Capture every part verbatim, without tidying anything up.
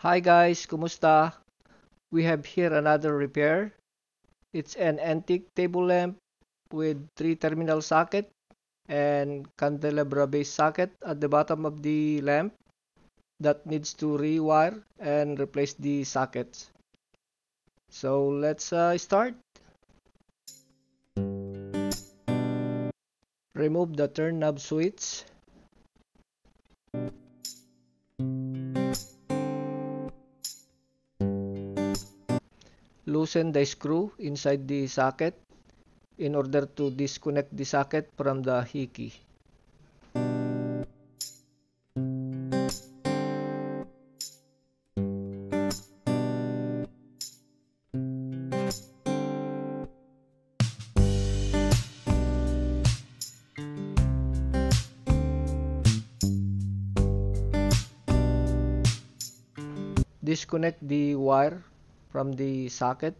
Hi guys, kumusta? We have here another repair. It's an antique table lamp with three terminal socket and candelabra base socket at the bottom of the lamp that needs to rewire and replace the sockets. So let's uh, start. Remove the turn knob switch. Loosen the screw inside the socket in order to disconnect the socket from the hickey. Disconnect the wire from the socket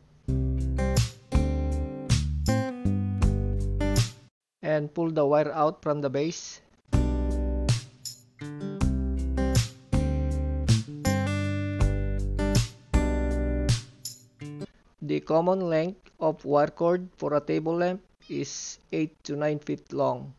and pull the wire out from the base. The common length of wire cord for a table lamp is eight to nine feet long.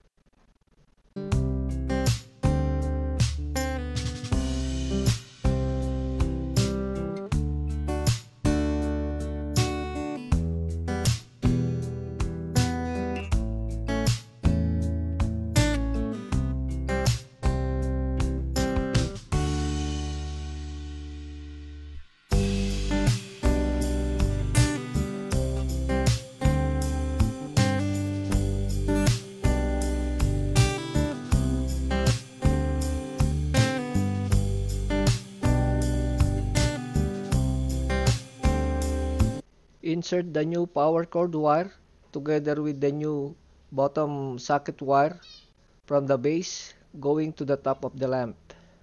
Insert the new power cord wire together with the new bottom socket wire from the base going to the top of the lamp.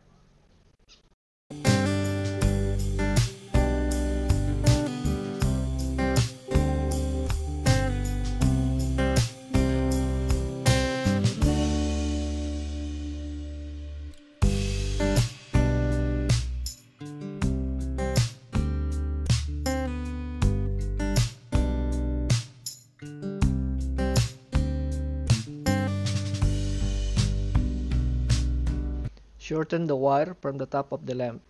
Shorten the wire from the top of the lamp.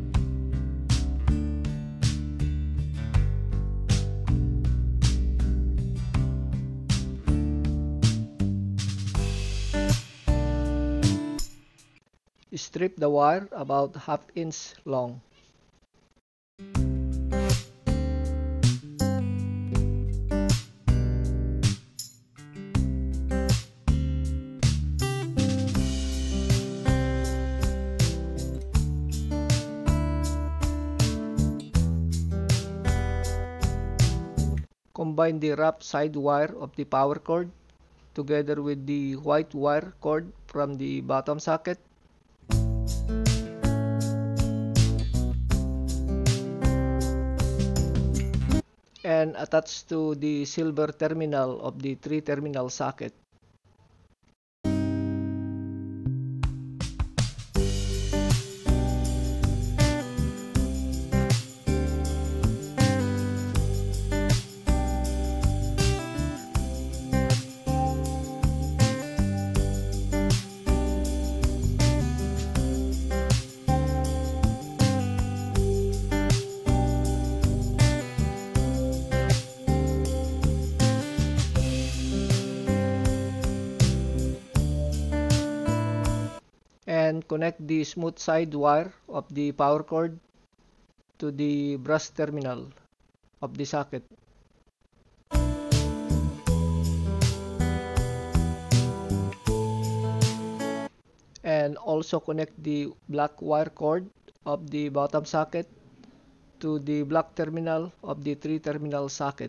Strip the wire about half inch long. Combine the wrap side wire of the power cord together with the white wire cord from the bottom socket. And attach to the silver terminal of the three terminal socket. And connect the smooth side wire of the power cord to the brass terminal of the socket. And also connect the black wire cord of the bottom socket to the black terminal of the three terminal socket.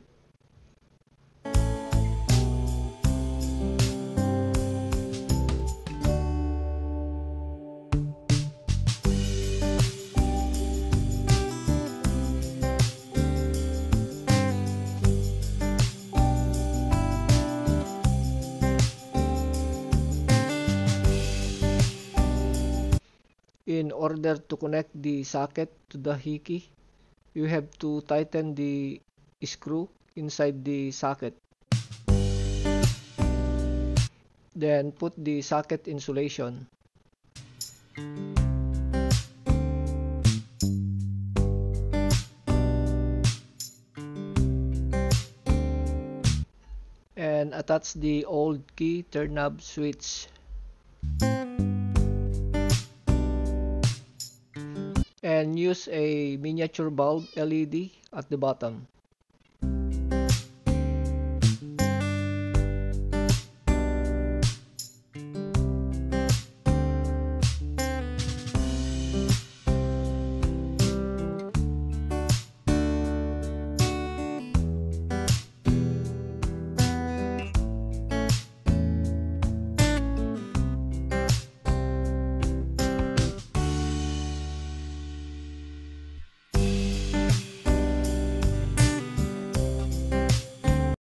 In order to connect the socket to the hickey, you have to tighten the screw inside the socket. Then put the socket insulation. And attach the old key turn knob switch. And use a miniature bulb L E D at the bottom.